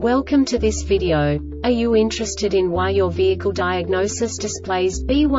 Welcome to this video. Are you interested in why your vehicle diagnosis displays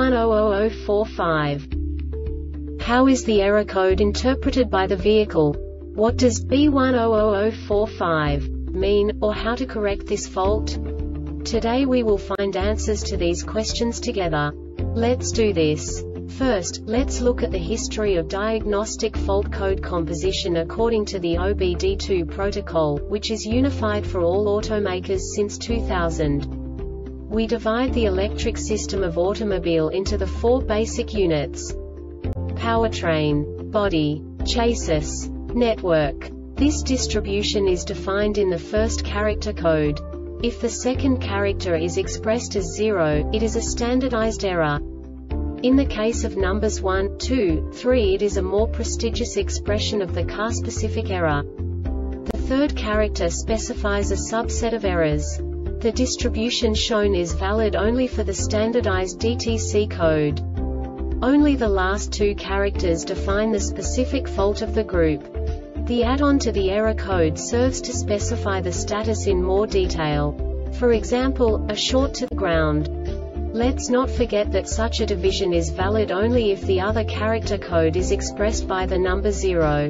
B100045? How is the error code interpreted by the vehicle? What does B100045 mean, or how to correct this fault? Today we will find answers to these questions together. Let's do this. First, let's look at the history of diagnostic fault code composition according to the OBD2 protocol, which is unified for all automakers since 2000. We divide the electric system of automobile into the four basic units: powertrain, body, chassis, network. This distribution is defined in the first character code. If the second character is expressed as 0, it is a standardized error. In the case of numbers 1, 2, 3, it is a more prestigious expression of the car-specific error. The third character specifies a subset of errors. The distribution shown is valid only for the standardized DTC code. Only the last two characters define the specific fault of the group. The add-on to the error code serves to specify the status in more detail. For example, a short to the ground. Let's not forget that such a division is valid only if the other character code is expressed by the number 0.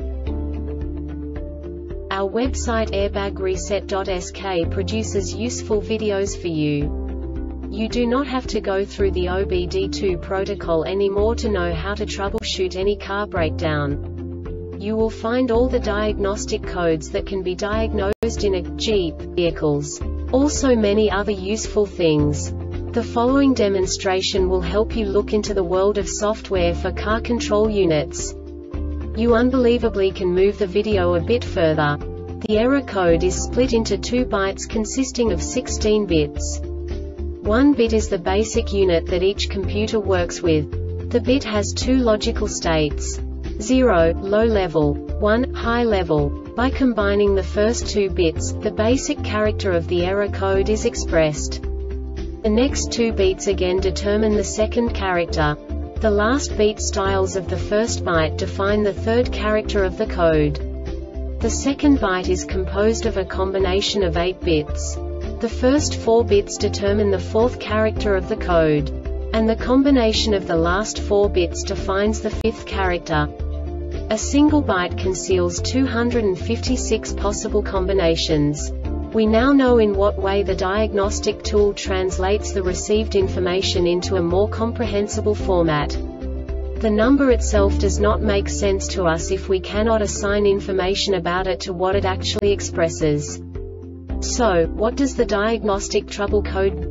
Our website airbagreset.sk produces useful videos for you. You do not have to go through the OBD2 protocol anymore to know how to troubleshoot any car breakdown. You will find all the diagnostic codes that can be diagnosed in a Jeep vehicles. Also many other useful things. The following demonstration will help you look into the world of software for car control units. You unbelievably can move the video a bit further. The error code is split into 2 bytes consisting of 16 bits. 1 bit is the basic unit that each computer works with. The bit has 2 logical states: 0, low level, 1, high level. By combining the first 2 bits, the basic character of the error code is expressed. The next 2 beats again determine the second character. The last beat styles of the first byte define the third character of the code. The second byte is composed of a combination of 8 bits. The first 4 bits determine the fourth character of the code. And the combination of the last 4 bits defines the fifth character. A single byte conceals 256 possible combinations. We now know in what way the diagnostic tool translates the received information into a more comprehensible format. The number itself does not make sense to us if we cannot assign information about it to what it actually expresses. So, what does the diagnostic trouble code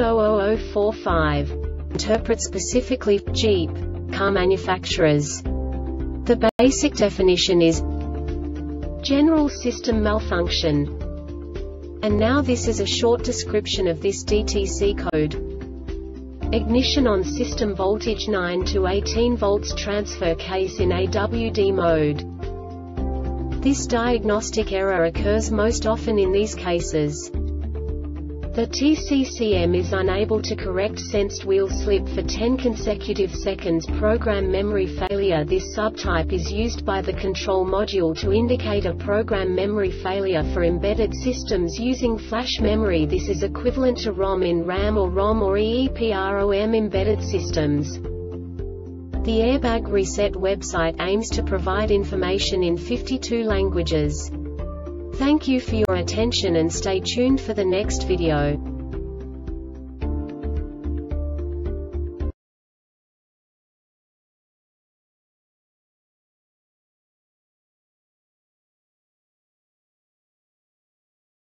B100045 interpret specifically for Jeep car manufacturers? The basic definition is general system malfunction. And now this is a short description of this DTC code. Ignition on system voltage 9 to 18 volts, transfer case in AWD mode. This diagnostic error occurs most often in these cases. The TCCM is unable to correct sensed wheel slip for 10 consecutive seconds. Program memory failure. This subtype is used by the control module to indicate a program memory failure for embedded systems using flash memory. This is equivalent to ROM in RAM or ROM or EEPROM embedded systems. The Airbag Reset website aims to provide information in 52 languages. Thank you for your attention and stay tuned for the next video.